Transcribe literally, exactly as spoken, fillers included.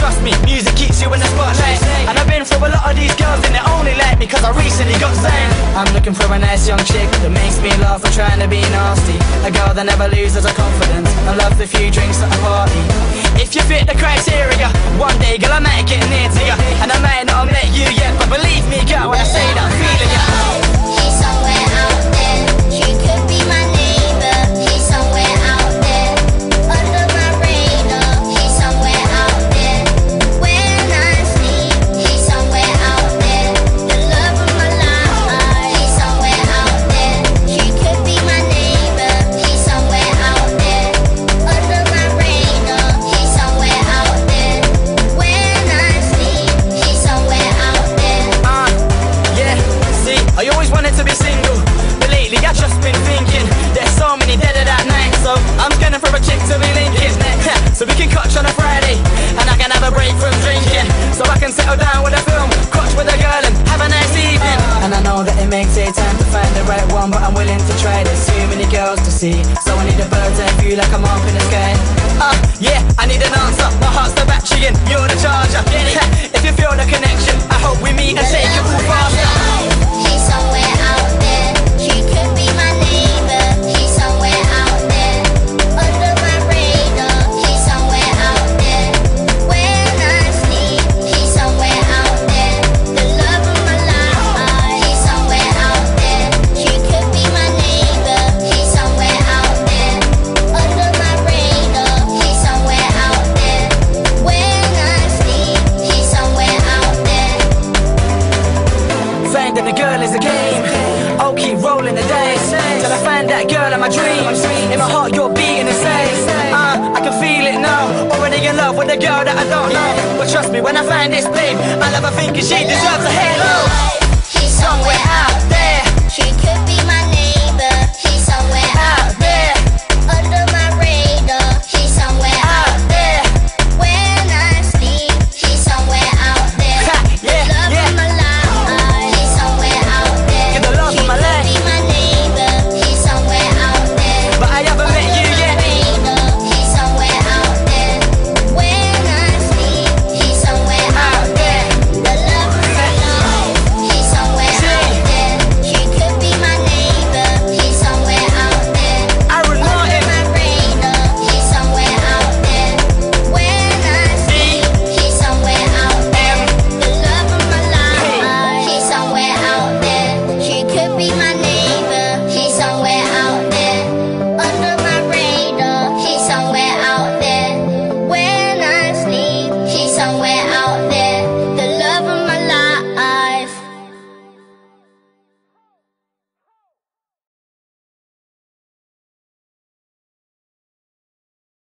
trust me, music keeps you in the spotlight. And I've been through a lot of these girls and they only like me cause I recently got signed. I'm looking for a nice young chick that makes me laugh for trying to be nasty. A girl that never loses her confidence and loves a few drinks at a party. If you fit the criteria, one day girl I might get near to you. And I might not have met you yet, but believe me girl when I say that I'm feeling you. He's somewhere out there, she could be my neighbor. He's somewhere out there, under my radar. He's somewhere out there, when I sleep. He's somewhere out there, the love of my life. He's somewhere out there, she could be my neighbor. He's somewhere out there, under my radar. He's somewhere out there, when I sleep. He's somewhere out there. Uh, yeah, see, I always wanted to be single, but lately I've just been thinking there's so many dead at that night. So I'm scanning for a chick to be linking. So we can catch on a Friday, and I can have a break from drinking. So I can settle down with a film, catch with a girl and have a nice evening. And I know that it may take time to find the right one, but I'm willing to try. There's too many girls to see, so I need a bird's eye view like I'm up in the sky. Uh, yeah, I need an answer. My heart's the battery and you're the charger. If you feel the connection, I hope we meet and take it all faster. He's somewhere out there, she could be my neighbor. He's somewhere out there, under my radar. He's somewhere out there, when I sleep. He's somewhere out there, the love of my life. He's somewhere out there, she could be my neighbor. He's somewhere out there, under my radar. He's somewhere out there, when I sleep. He's somewhere out there. Finding a girl is a game, I'll keep rolling the dice till I find that girl in my dreams. In my heart you're beating insane. uh, I can feel it now, already in love with a girl that I don't know. But trust me when I find this babe, I love her thinking she deserves a halo. He's somewhere out there, she could